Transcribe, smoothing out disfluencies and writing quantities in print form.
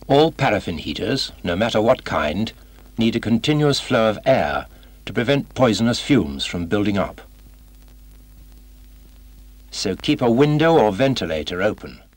All paraffin heaters, no matter what kind, need a continuous flow of air to prevent poisonous fumes from building up. So keep a window or ventilator open.